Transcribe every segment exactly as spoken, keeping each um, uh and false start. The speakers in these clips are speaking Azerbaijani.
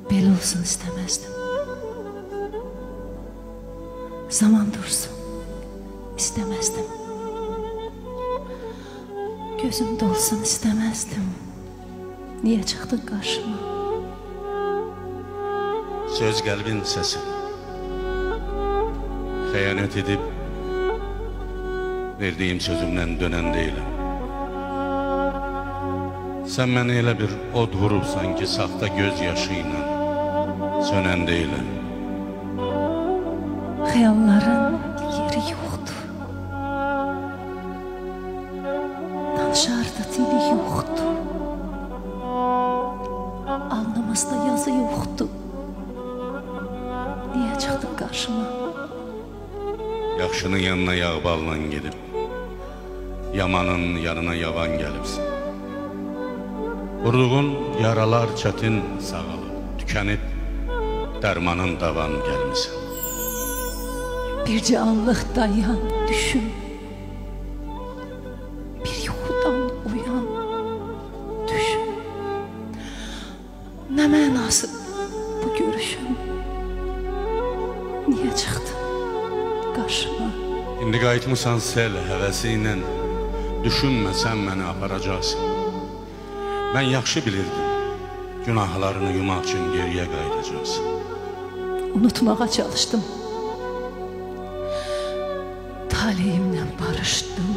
Belə olsun istəməzdim. Zaman dursun istəməzdim. Gözüm dolsun istəməzdim. Niyə çıxdın qarşıma? Söz qəlbin səsi. Xəyanət edib verdiyim sözümdən dönən deyiləm. Sən məni elə bir od vurursan ki, saxta göz yaşı ilə sönən deyiləm. Xəyalların yeri yoxdur. Danışardı dili yoxdur. Alnımızda yazı yoxdur. Niyə çıxdın qarşıma? Yaxşının yanına yağ balla gedib, yamanın yanına yavan gəlibsin. Vurduğun yaralar çətin sağalıb, tükənib, dərmanın davan gəlmisən. Bircə anlıq dayan, düşün. Bir yuxudan uyan, düşün. Nə mənası bu görüşün? Niyə çıxdın qarşıma? İndi qayıtmısan sel həvəsi ilə, düşünmə sən məni aparacaqsın. Mən yaxşı bilirdim, günahlarını yumaq üçün geriyə qayıdacaqsın. Unutmağa çalışdım. Taleyimlə barışdım.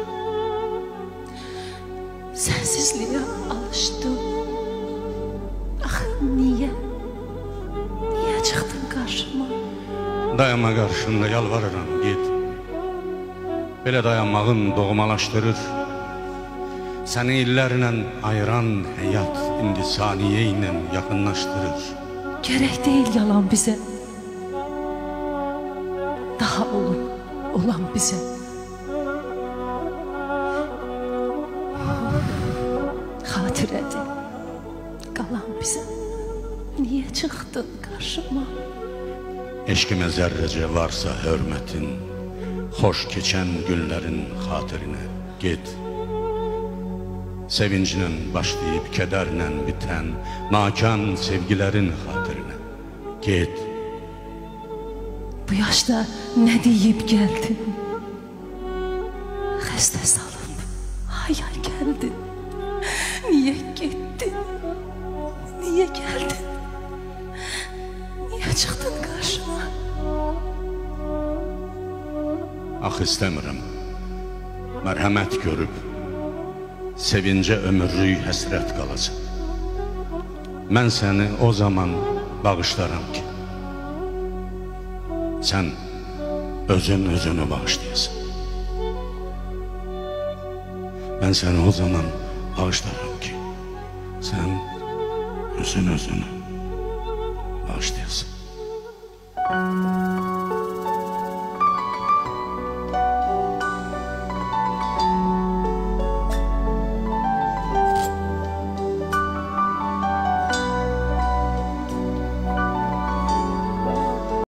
Sənsizliyə alışdım. Axı niyə? Niyə çıxdın qarşıma? Dayanma qarşında, yalvarıram, git. Belə dayanmağın doğmalaşdırır. Səni illərlə ayıran həyat indi saniyə ilə yaxınlaşdırır. Gərək deyil yalan bizə. Daha olub olan bizə. Xatirədir qalan bizə. Niyə çıxdın qarşıma? Eşqimə zərrəcə varsa hörmətin, xoş keçən günlərin xatirinə get. Sevinclə başlayıb kədərlə bitən nakan sevgilərin xatirinə get. Bu yaşda nə deyib gəldin? Xəstə salıb hayal gəldin. Niyə getdin? Niyə gəldin? Niyə çıxdın qarşıma? Ax istəmirəm, mərhəmət görüb sevincə ömürlük həsrət qalacaq. Mən səni o zaman bağışlaram ki, sən özün özünü bağışlayasın. Mən səni o zaman bağışlaram ki, sən özün özünü bağışlayasın.